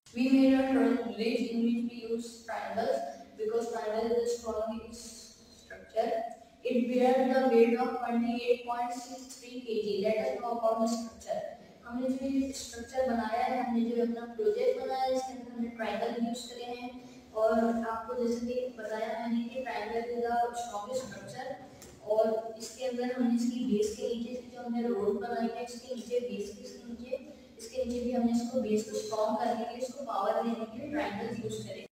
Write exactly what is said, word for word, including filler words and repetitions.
We made a bridge in which we use triangles because triangle is a strong structure. It bears the weight of twenty-eight point six three kilograms. Let us know about the structure. हमने जो ये structure बनाया है, हमने जो अपना project बनाया है, इसके अंदर हमने ट्रायंगल यूज करे हैं और आपको जैसे कि बताया मैंने कि triangle is the strongest structure और इसके अंदर हमने इसकी बेस के नीचे से जो हमने रोड बनाई है, इसके नीचे बेस के इसके नीचे इसके नीचे भी हमने इसको बेस को स्ट्रॉन्ग करने के लिए, इसको पावर देने के लिए ट्रायंगल यूज करें।